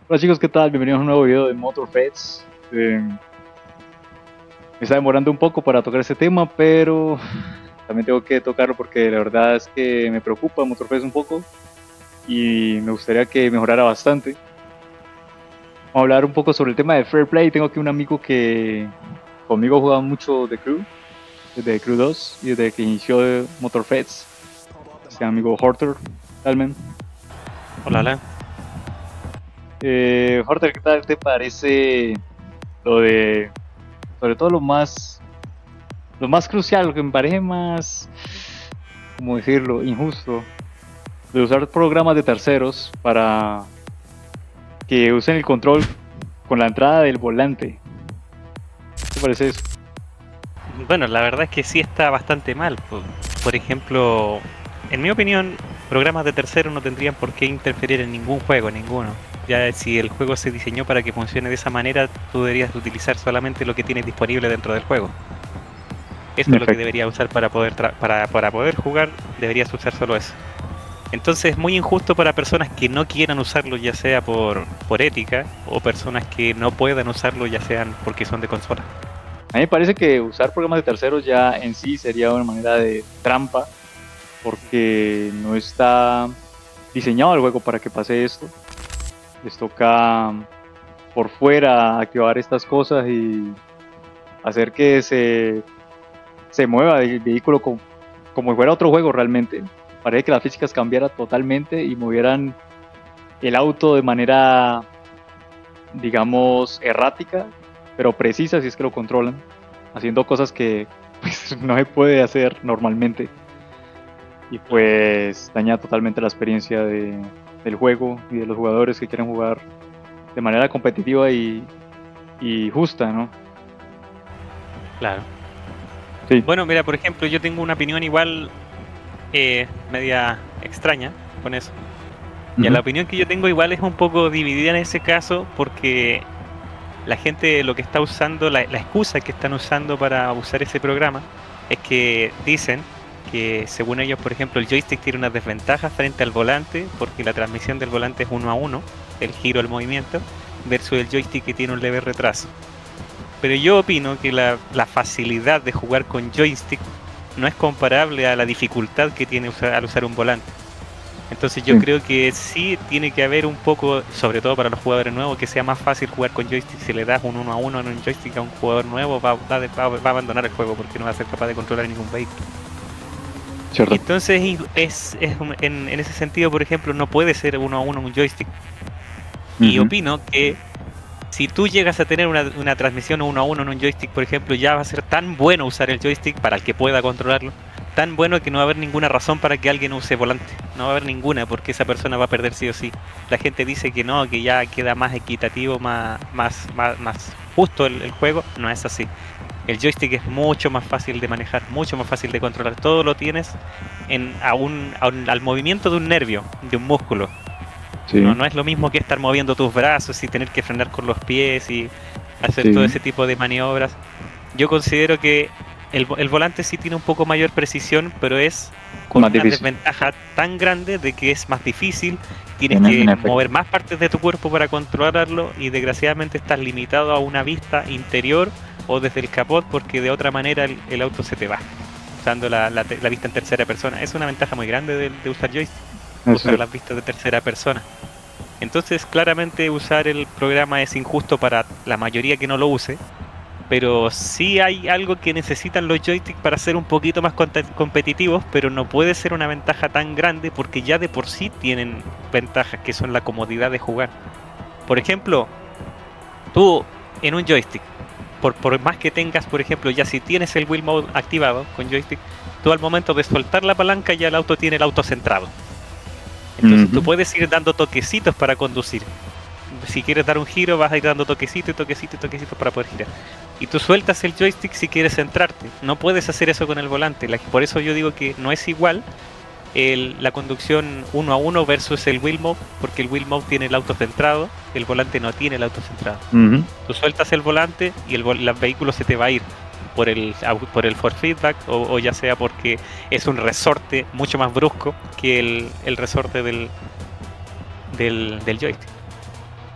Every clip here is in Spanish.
Hola chicos, ¿qué tal? Bienvenidos a un nuevo video de Motorfest. Me está demorando un poco para tocar este tema, pero también tengo que tocarlo porque la verdad es que me preocupa Motorfest un poco y me gustaría que mejorara bastante. Vamos a hablar un poco sobre el tema de Fair Play. Tengo aquí un amigo que conmigo juega mucho The Crew, desde Crew 2 y desde que inició Motorfest. Este amigo Horter, Talman. Hola, hola. Horter, ¿qué tal te parece lo de, sobre todo lo más crucial, lo que me parece más, ¿cómo decirlo?, injusto, de usar programas de terceros para que usen el control con la entrada del volante? ¿Qué te parece eso? Bueno, la verdad es que sí está bastante mal. Por ejemplo, en mi opinión, programas de terceros no tendrían por qué interferir en ningún juego, ninguno. Ya si el juego se diseñó para que funcione de esa manera, tú deberías utilizar solamente lo que tienes disponible dentro del juego. Eso En es lo que efecto. deberías usar para poder jugar, deberías usar solo eso. Entonces es muy injusto para personas que no quieran usarlo, ya sea por ética, o personas que no puedan usarlo, ya sean porque son de consola. A mí me parece que usar programas de terceros ya en sí sería una manera de trampa, porque no está diseñado el juego para que pase esto. Les toca por fuera activar estas cosas y hacer que se mueva el vehículo como si fuera otro juego realmente. Parece que las físicas cambiaran totalmente y movieran el auto de manera, digamos, errática, pero precisa si es que lo controlan, haciendo cosas que pues, no se puede hacer normalmente. Y pues daña totalmente la experiencia del juego y de los jugadores que quieren jugar de manera competitiva y justa, ¿no? Claro. Sí. Bueno, mira, por ejemplo, yo tengo una opinión igual media extraña con eso. Ya la opinión que yo tengo igual es un poco dividida en ese caso porque la gente lo que está usando, la excusa que están usando para usar ese programa es que dicen que según ellos, por ejemplo, el joystick tiene unas desventajas frente al volante porque la transmisión del volante es 1-1, el giro, el movimiento, versus el joystick que tiene un leve retraso. Pero yo opino que la facilidad de jugar con joystick no es comparable a la dificultad que tiene al usar un volante. Entonces yo creo que sí tiene que haber un poco, sobre todo para los jugadores nuevos, que sea más fácil jugar con joystick. Si le das un 1-1 en un joystick a un jugador nuevo, va a abandonar el juego porque no va a ser capaz de controlar ningún vehículo. Cierto. Entonces en ese sentido, por ejemplo, no puede ser 1-1 en un joystick. Y opino que si tú llegas a tener una transmisión 1-1 en un joystick, por ejemplo, ya va a ser tan bueno usar el joystick para el que pueda controlarlo, tan bueno que no va a haber ninguna razón para que alguien use volante. No va a haber ninguna porque esa persona va a perder sí o sí. La gente dice que no, que ya queda más equitativo, más justo el juego. No es así. El joystick es mucho más fácil de manejar, mucho más fácil de controlar. Todo lo tienes al movimiento de un nervio, de un músculo. Sí. No es lo mismo que estar moviendo tus brazos y tener que frenar con los pies y hacer todo ese tipo de maniobras. Yo considero que el volante sí tiene un poco mayor precisión, pero es con una desventaja tan grande de que es más difícil, tienes que mover más partes de tu cuerpo para controlarlo y desgraciadamente estás limitado a una vista interior o desde el capot porque de otra manera el auto se te va, usando la vista en tercera persona. Es una ventaja muy grande de usar joystick, usar las vistas de tercera persona. Entonces claramente usar el programa es injusto para la mayoría que no lo use, pero sí hay algo que necesitan los joysticks para ser un poquito más competitivos, pero no puede ser una ventaja tan grande porque ya de por sí tienen ventajas que son la comodidad de jugar. Por ejemplo, tú en un joystick, por más que tengas, por ejemplo, ya si tienes el wheel mode activado con joystick, tú al momento de soltar la palanca ya el auto tiene el auto centrado. Entonces tú puedes ir dando toquecitos para conducir. Si quieres dar un giro vas a ir dando toquecito y toquecito y toquecito para poder girar. Y tú sueltas el joystick si quieres centrarte. No puedes hacer eso con el volante. Por eso yo digo que no es igual la conducción 1-1 versus el wheel mode, porque el wheel mode tiene el auto centrado, el volante no tiene el auto centrado. Tú sueltas el volante y el vehículo se te va a ir por el force feedback o ya sea porque es un resorte mucho más brusco que el resorte del joystick.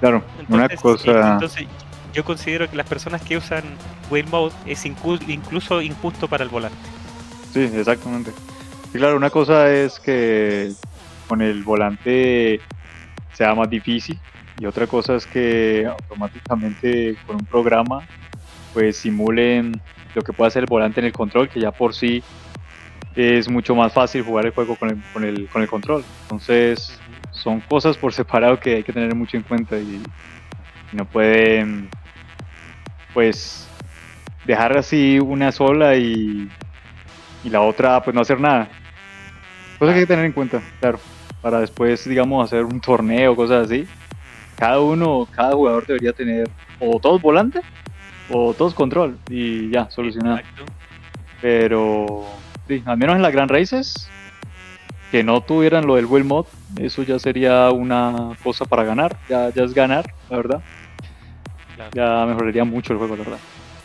Claro, una cosa... Entonces yo considero que las personas que usan Wheel Mode es incluso injusto para el volante. Sí, exactamente. Y claro, una cosa es que con el volante sea más difícil y otra cosa es que automáticamente con un programa pues simulen lo que puede hacer el volante en el control, que ya por sí es mucho más fácil jugar el juego con el control. Entonces son cosas por separado que hay que tener mucho en cuenta y no pueden pues dejar así una sola y la otra pues no hacer nada. Cosas que hay que tener en cuenta, claro, para después digamos hacer un torneo, cosas así. Cada jugador debería tener o todos volante o todos control y ya, solucionado. Exacto. Pero sí, al menos en las Grand Races que no tuvieran lo del Wheel Mod, eso ya sería una cosa para ganar, ya es ganar, la verdad. Claro. Ya mejoraría mucho el juego, la verdad.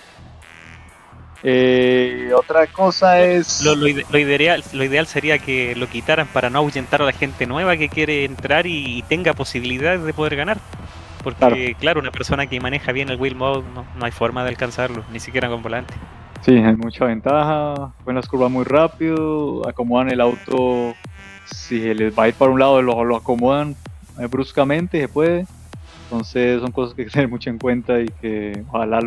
Otra cosa es... Lo ideal sería que lo quitaran para no ahuyentar a la gente nueva que quiere entrar y tenga posibilidades de poder ganar. Porque claro, una persona que maneja bien el Wheel Mode no hay forma de alcanzarlo, ni siquiera con volante. Sí, hay mucha ventaja, ponen las curvas muy rápido, acomodan el auto, si se les va a ir para un lado lo acomodan bruscamente, se puede. Entonces son cosas que hay que tener mucho en cuenta y que ojalá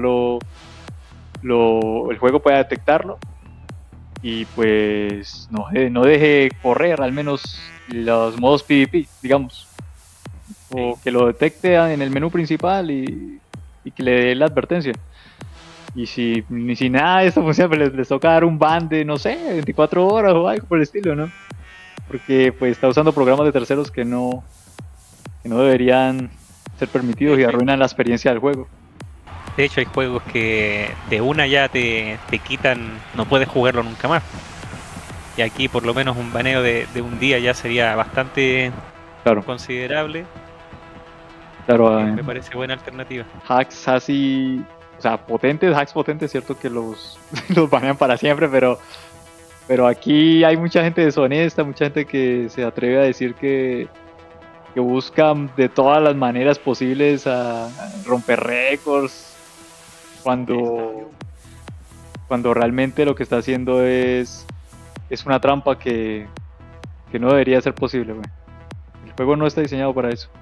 el juego pueda detectarlo y pues no deje correr al menos los modos PvP, digamos, o que lo detecte en el menú principal y que le dé la advertencia. Y si nada de esto funciona, pues les toca dar un ban de, no sé, 24 horas o algo por el estilo, ¿no? Porque pues está usando programas de terceros que no deberían ser permitidos y arruinan la experiencia del juego. De hecho hay juegos que de una ya te quitan, no puedes jugarlo nunca más. Y aquí por lo menos un baneo de un día ya sería bastante considerable. Claro, me parece buena alternativa. Hacks así, o sea, hacks potentes, cierto que los banean para siempre, pero aquí hay mucha gente deshonesta, mucha gente que se atreve a decir que buscan de todas las maneras posibles a romper récords cuando realmente lo que está haciendo es una trampa que no debería ser posible, güey. El juego no está diseñado para eso.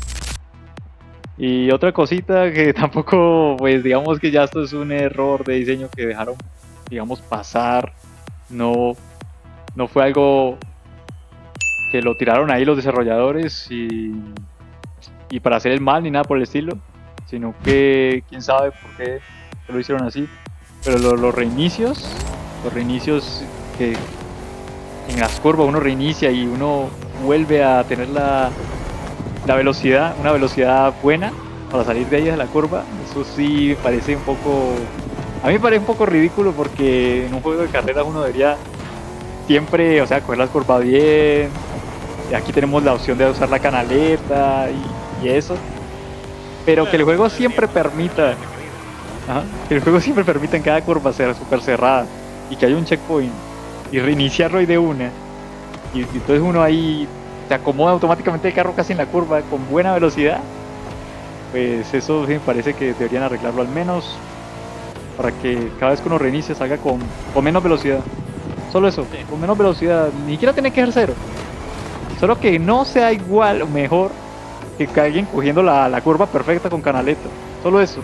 Y otra cosita que tampoco, pues digamos que ya esto es un error de diseño que dejaron, digamos, pasar. No fue algo que lo tiraron ahí los desarrolladores y para hacer el mal ni nada por el estilo, sino que quién sabe por qué lo hicieron así. Pero los reinicios que en las curvas uno reinicia y uno vuelve a tener una velocidad buena para salir de ahí de la curva, eso sí me parece un poco, a mí me parece un poco ridículo, porque en un juego de carreras uno debería siempre, o sea, coger las curvas bien. Y aquí tenemos la opción de usar la canaleta y eso, pero claro, que el juego siempre permita en cada curva ser súper cerrada y que haya un checkpoint y reiniciarlo ahí de una, y entonces uno ahí se acomoda automáticamente el carro casi en la curva con buena velocidad. Pues eso sí me parece que deberían arreglarlo, al menos para que cada vez que uno reinicie salga con menos velocidad. Solo eso, con menos velocidad, ni siquiera tiene que ser cero, solo que no sea igual o mejor que alguien cogiendo la curva perfecta con canaleta. Solo eso,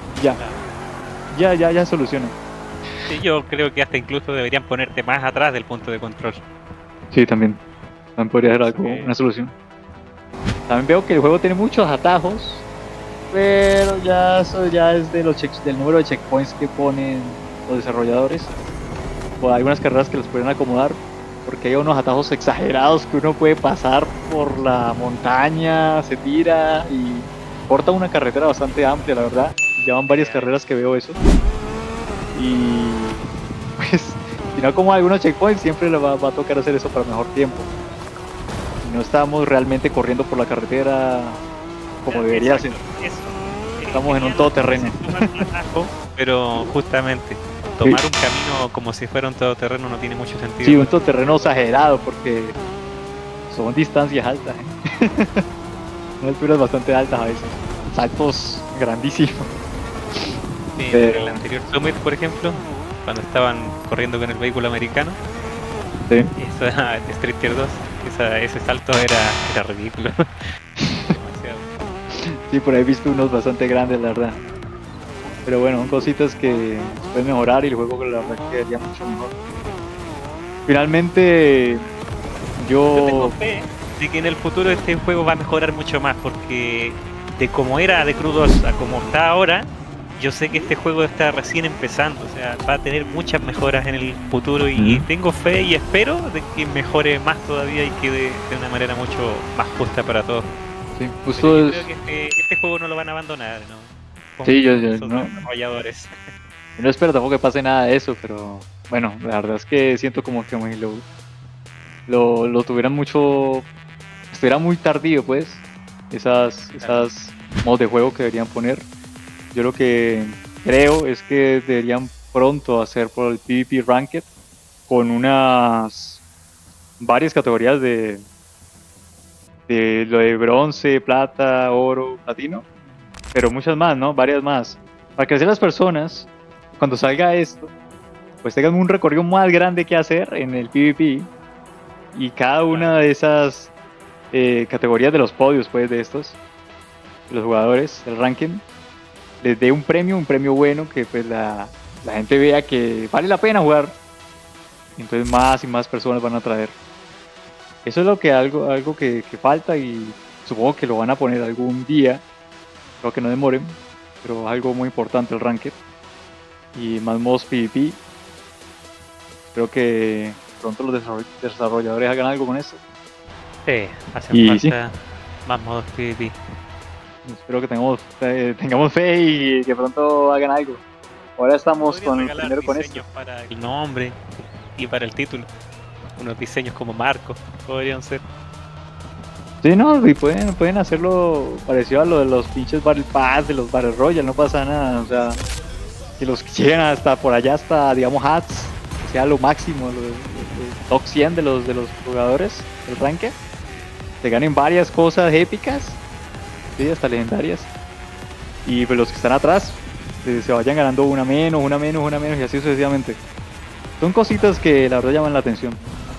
ya soluciona. Sí, yo creo que hasta incluso deberían ponerte más atrás del punto de control. Sí, también podría ser algo, una solución. También veo que el juego tiene muchos atajos, pero eso ya es del número de checkpoints que ponen los desarrolladores. O algunas carreras que los pueden acomodar, porque hay unos atajos exagerados que uno puede pasar por la montaña, se tira y corta una carretera bastante amplia, la verdad. Llevan varias carreras que veo eso. Y pues, si no como algunos checkpoints, siempre le va a tocar hacer eso para mejor tiempo. Y no estamos realmente corriendo por la carretera como debería ser. Estamos en un todoterreno. Pero justamente tomar un camino como si fuera un todoterreno no tiene mucho sentido. Sí, un todoterreno exagerado, porque son distancias altas, son alturas bastante altas a veces. saltos grandísimos. Sí, Pero- en el anterior Summit, por ejemplo, cuando estaban corriendo con el vehículo americano, Sí. esa de Street Fighter 2, ese salto era ridículo. Demasiado. Sí, por ahí he visto unos bastante grandes, la verdad. Pero bueno, son cositas que pueden mejorar y el juego la verdad quedaría mucho mejor. Finalmente, Yo tengo yo... fe de que en el futuro este juego va a mejorar mucho más, porque de como era de Crew 2 a como está ahora, yo sé que este juego está recién empezando, o sea, va a tener muchas mejoras en el futuro y tengo fe y espero de que mejore más todavía y quede de una manera mucho más justa para todos. Sí, Pero justo yo es... creo que este juego no lo van a abandonar, ¿no? Sí, yo Confío en esos no, desarrolladores. no espero tampoco que pase nada de eso, pero bueno, la verdad es que siento como que lo tuvieran mucho... Estuviera muy tardío, pues, esas modos de juego que deberían poner. Yo lo que creo es que deberían pronto hacer por el PvP Ranked con unas varias categorías de lo de bronce, plata, oro, platino, pero muchas más, ¿no? Varias más. Para que así las personas, cuando salga esto, pues tengan un recorrido más grande que hacer en el PvP y cada una de esas categorías de los podios, pues, de estos, de los jugadores, del ranking, les dé un premio bueno, que pues la gente vea que vale la pena jugar. Entonces más y más personas van a traer. Eso es lo que algo que falta y supongo que lo van a poner algún día. Creo que no demoren, pero es algo muy importante el ranked. Y más modos PvP. Creo que pronto los desarrolladores hagan algo con eso. Sí, hacen Y sí. falta más modos PvP. Espero que tengamos fe y que pronto hagan algo. Ahora estamos Podrían con regalar primero con esto. diseños para el nombre y para el título. Unos diseños como marcos podrían ser. Sí, no, y pueden hacerlo parecido a lo de los pinches Battle Pass, de los Battle Royale, no pasa nada, o sea, que los que lleguen hasta por allá, hasta, digamos, hats, que sea lo máximo, el top 100 de los jugadores del ranking, se ganen varias cosas épicas, sí, hasta legendarias, y pues los que están atrás se vayan ganando una menos, y así sucesivamente. Son cositas que la verdad llaman la atención.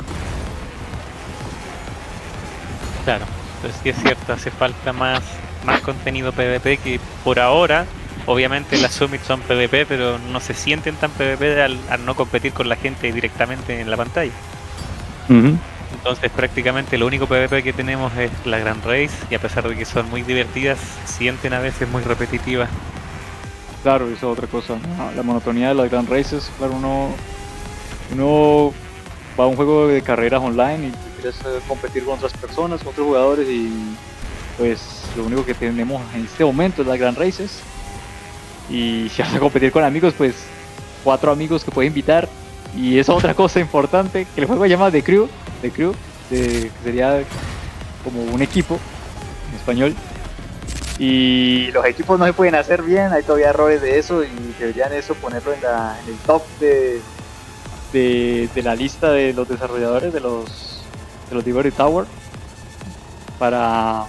Claro, pero sí es cierto, hace falta más contenido PvP que por ahora, obviamente las summits son PvP, pero no se sienten tan PvP al no competir con la gente directamente en la pantalla. Entonces prácticamente lo único PvP que tenemos es la Grand Race y a pesar de que son muy divertidas, sienten a veces muy repetitivas. Claro, eso es otra cosa. La monotonía de las Grand Races, claro, uno va a un juego de carreras online y quieres competir con otras personas, con otros jugadores y pues lo único que tenemos en este momento es las Grand Races. Y si vas a competir con amigos, pues 4 amigos que puedes invitar. Y es otra cosa importante, que el juego se llama The Crew, que sería como un equipo en español. Y los equipos no se pueden hacer bien, hay todavía errores de eso y deberían eso ponerlo en el top de la lista de los desarrolladores de los Liberty Tower para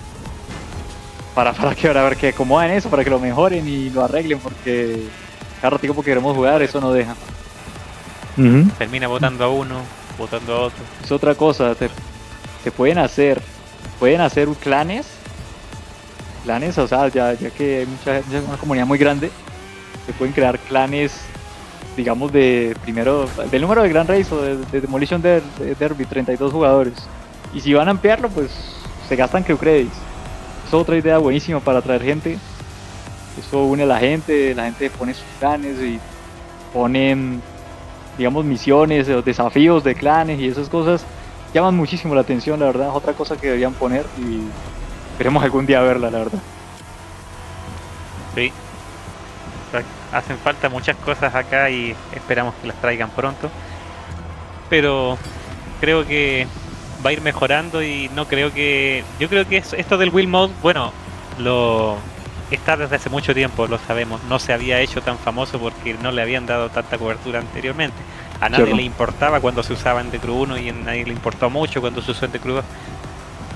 ver que acomoden eso, para que lo mejoren y lo arreglen, porque cada ratito porque queremos jugar eso no deja. Termina votando a uno, votando a otro. Es otra cosa, se pueden hacer clanes, o sea, ya que hay una comunidad muy grande, se pueden crear clanes, digamos, del número de Grand Race o de Demolition Derby, 32 jugadores. Y si van a ampliarlo, pues se gastan Crew Credits. Es otra idea buenísima para atraer gente. Eso une a la gente pone sus clanes y ponen, digamos, misiones o desafíos de clanes y esas cosas. Llaman muchísimo la atención, la verdad. Es otra cosa que deberían poner y queremos algún día verla, la verdad. Sí. Hacen falta muchas cosas acá y esperamos que las traigan pronto. Pero creo que va a ir mejorando y no creo que... Yo creo que esto del Wheel Mode, bueno, está desde hace mucho tiempo, lo sabemos. No se había hecho tan famoso porque no le habían dado tanta cobertura anteriormente. A nadie le importaba cuando se usaba en The Crew 1 y a nadie le importó mucho cuando se usó en The Crew 2.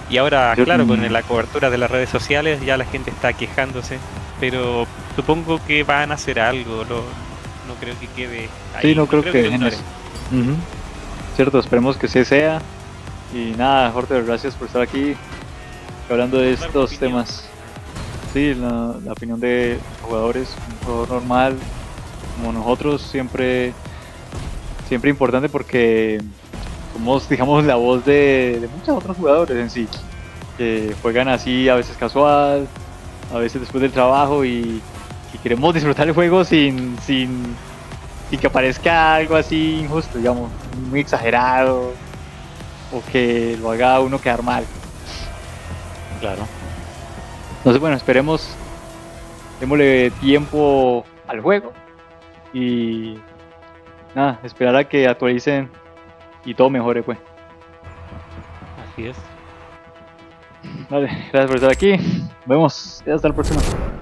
Y ahora, Yo- claro, con la cobertura de las redes sociales ya la gente está quejándose, pero supongo que van a hacer algo, no creo que quede ahí, Sí, no creo que lo dejen ignoren. eso. Ujú. Cierto, esperemos que sí sea. Y nada, Jorge, gracias por estar aquí hablando de Dar tu estos opinión. temas. Sí, la opinión de los jugadores, un jugador normal como nosotros, siempre importante porque somos, digamos, la voz de muchos otros jugadores en sí, que juegan así a veces casual, a veces después del trabajo y queremos disfrutar el juego sin que aparezca algo así injusto, digamos, muy exagerado o que lo haga uno quedar mal. Claro. Entonces, bueno, esperemos, démosle tiempo al juego y nada, esperar a que actualicen y todo mejore, pues. Así es. Vale, gracias por estar aquí. Nos vemos. Hasta la próxima.